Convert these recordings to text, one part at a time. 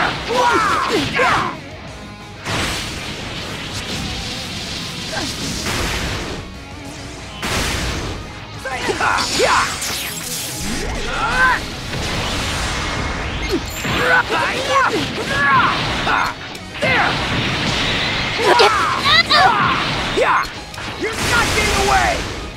You're not getting away!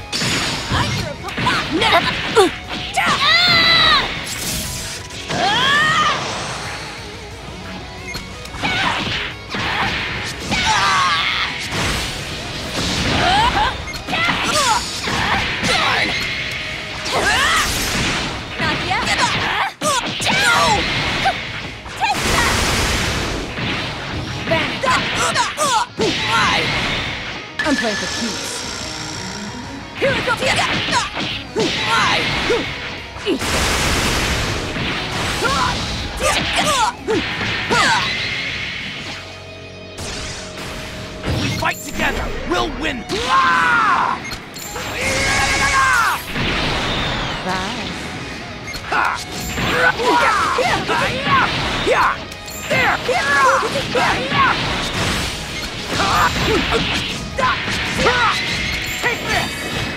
I'm playing for keeps. Here we go! If we fight together, we'll win! Bye. Take this!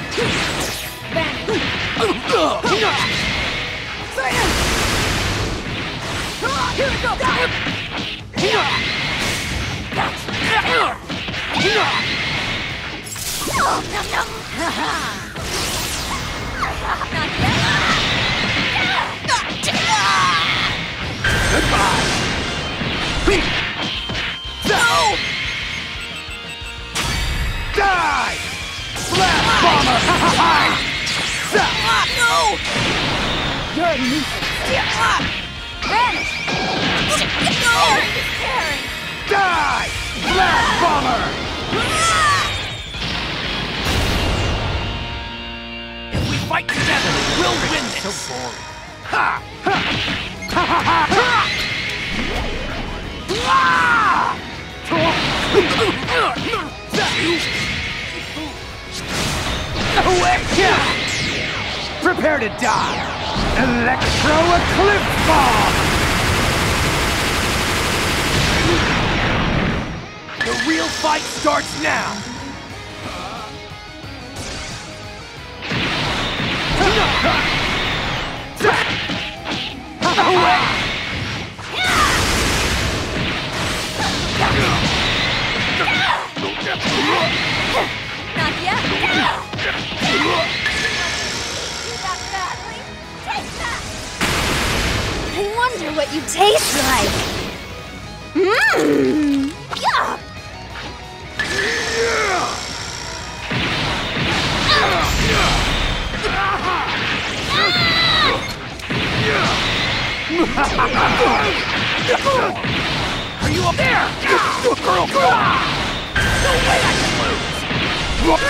Here we go! Goodbye! No! Die! Blast bomber! No! You're a nuisance. Vanish! No! Die! Blast bomber! If we fight together, we'll win this! So boring. Ha! Ha! Ha ha ha! Prepare to die! Electro Eclipse Bomb! The real fight starts now! Not yet. I wonder what you taste like. Mmm. Yuck. Are you up there? Girl, girl! No way I can lose! What?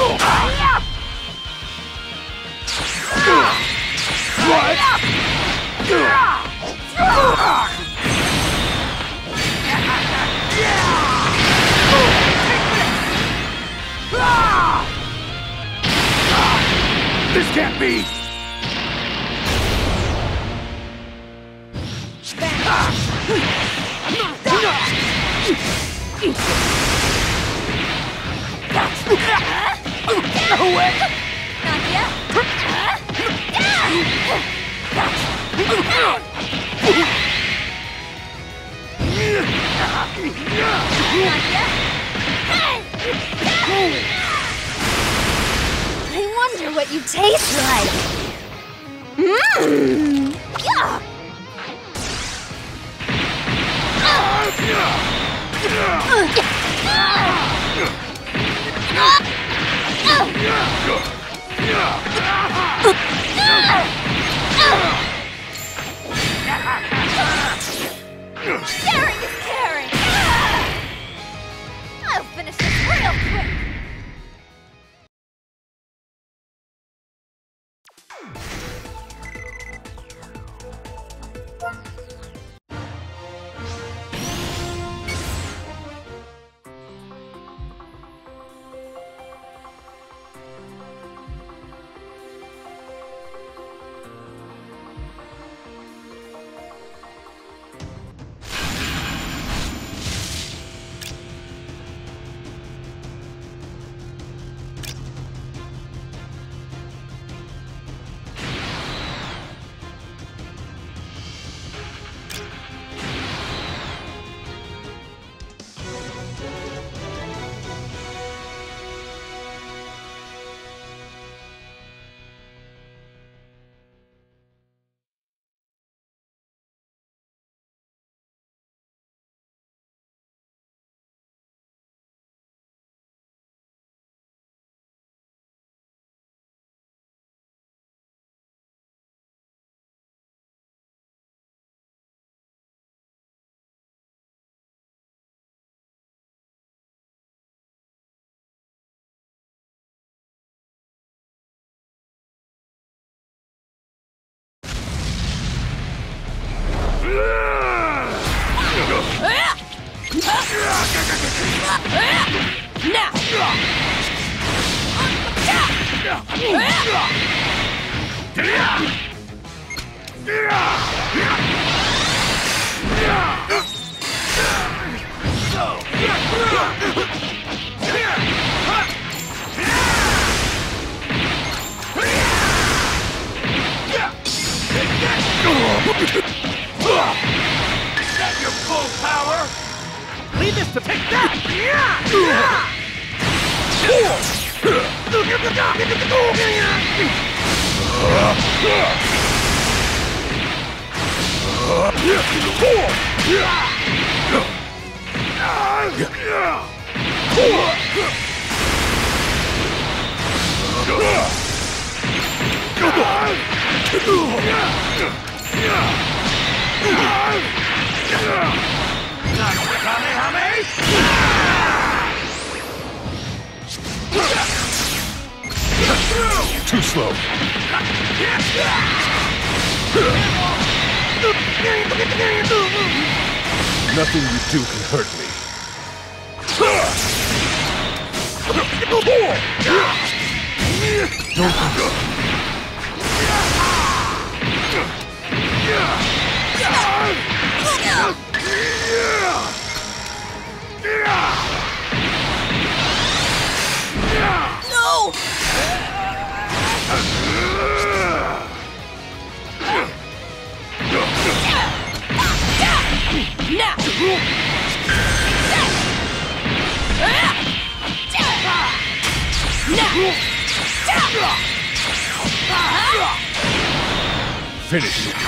This can't be! No way! Not yet. Not yet. I wonder what you taste like. Mmm. Yuck. Sharing is caring. I'll finish this real quick. Is that your full power? Leave this to take that! Too slow. Nothing you do can hurt me. Don't No! finish it.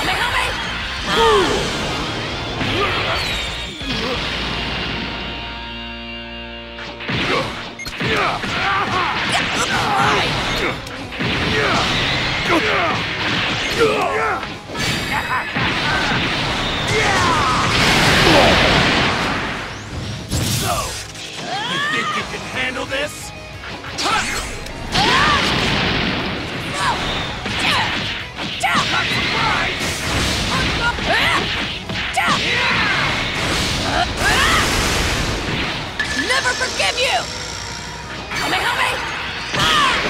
So, you think you can handle this? Not surprised! Never forgive you! Help me, help me!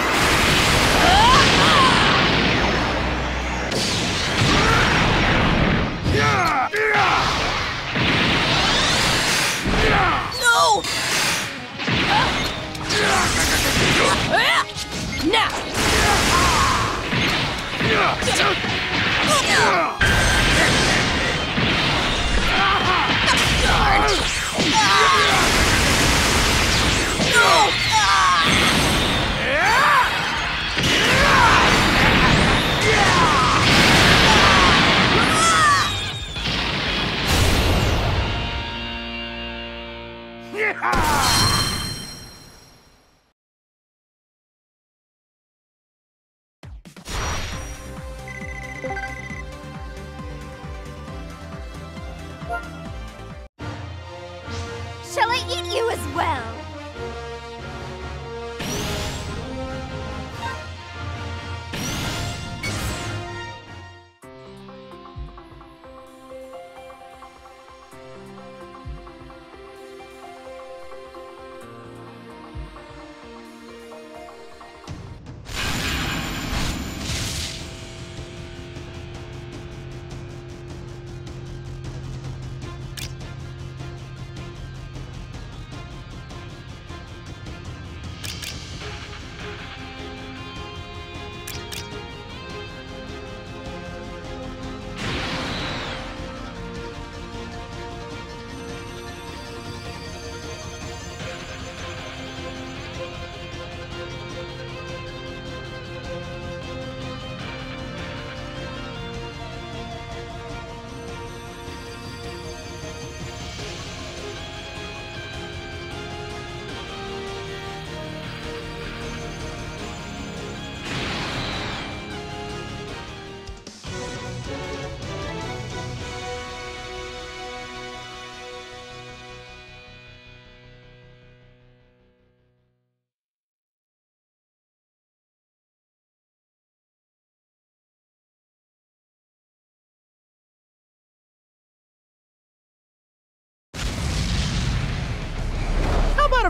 No! Now! Shall I eat you as well?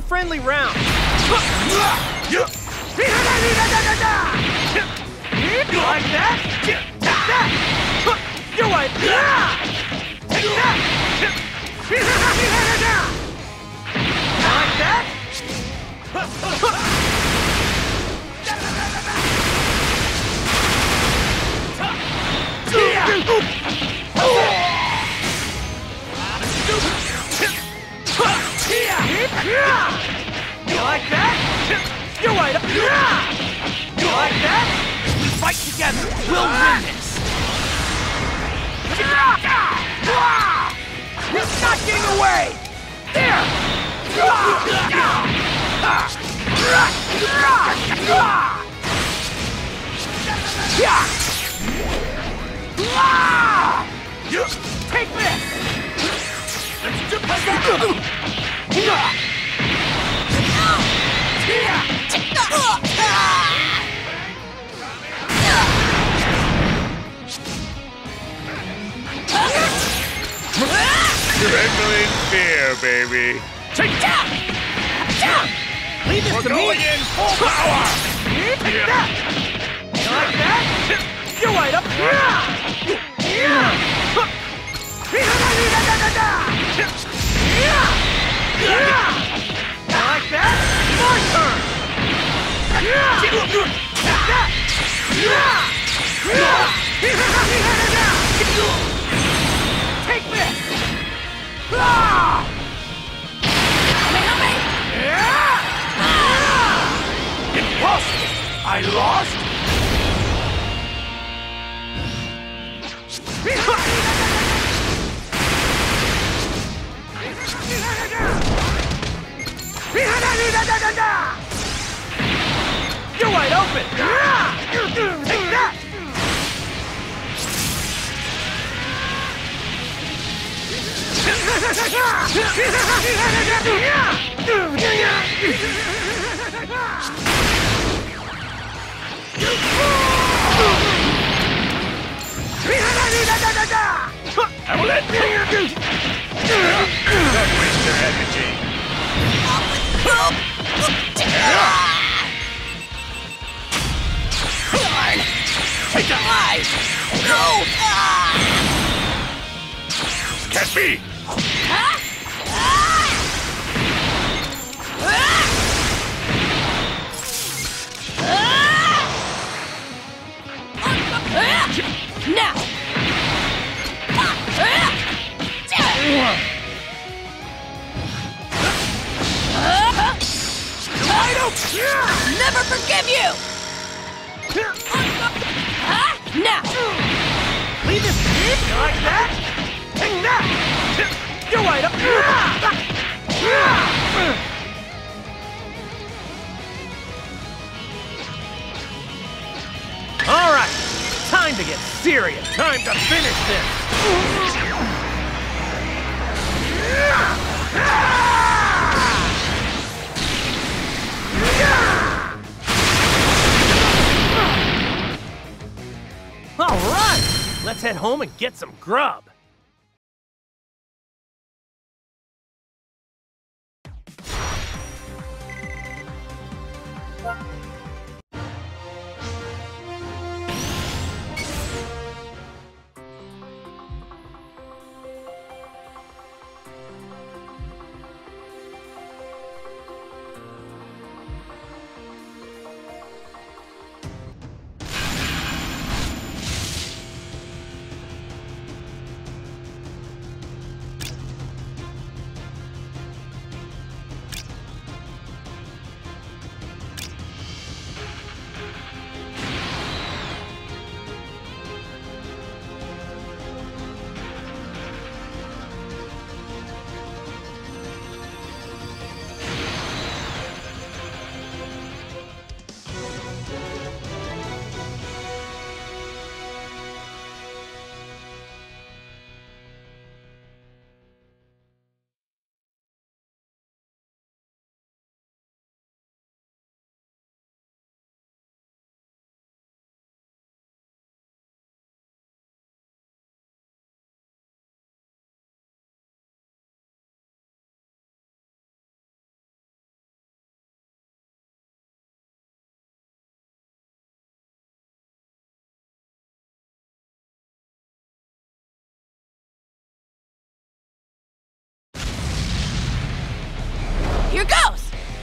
friendly round. You like that? Take that! You're right. Take that! Like that? You like that? You're right. You like that? We fight together. We'll win this. You're not getting away. There. Take this. Let's do this. Trembling fear, baby. Take that! Leave this to me! Going in full power! Take that! You like that? You're right up! You like that? My turn! Take this! Impossible! I lost? You're wide open! Take that! I will let you. Don't waste your energy. Take that life! No! Catch me! Now! Never forgive you! Now! Leave this! You like that? Take that! You're right up! All right! Time to get serious! Time to finish this! All right! Let's head home and get some grub! Here goes!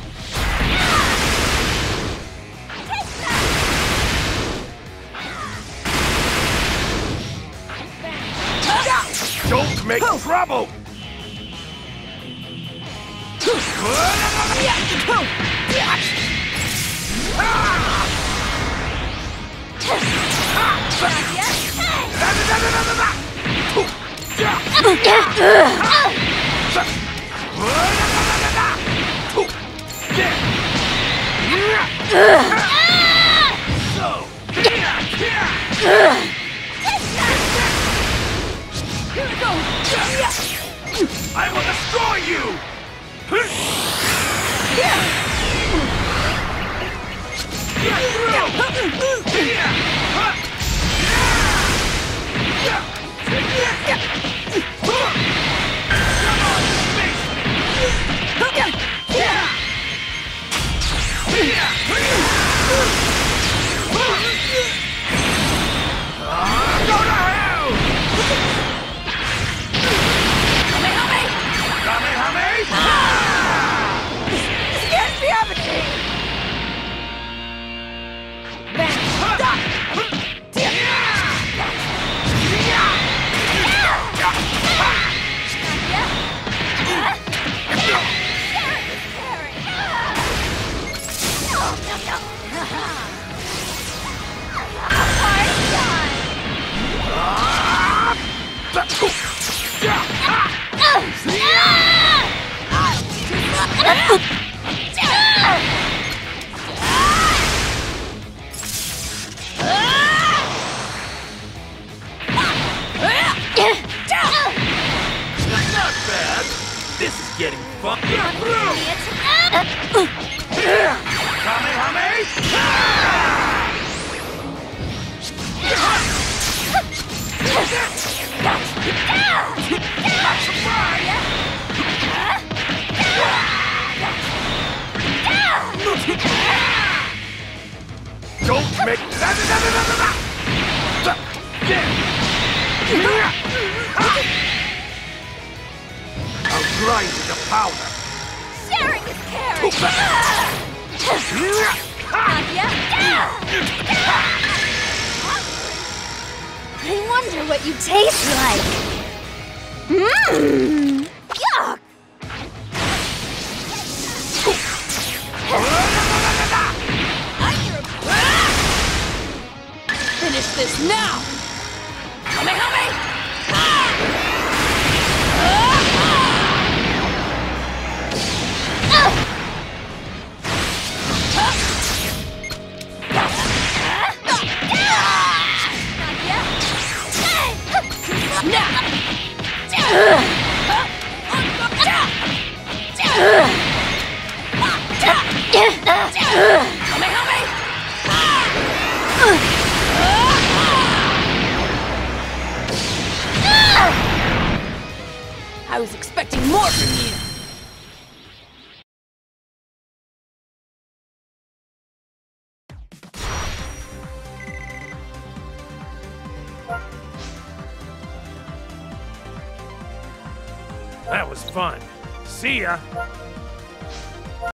Don't make trouble! I will destroy you! Not bad. This is getting fun. Don't make I'll grind it to powder. Sharing is caring! I wonder what you taste like. Mmm! Yuck! Finish this now! Help me! I was expecting more from you! That was fun. See ya!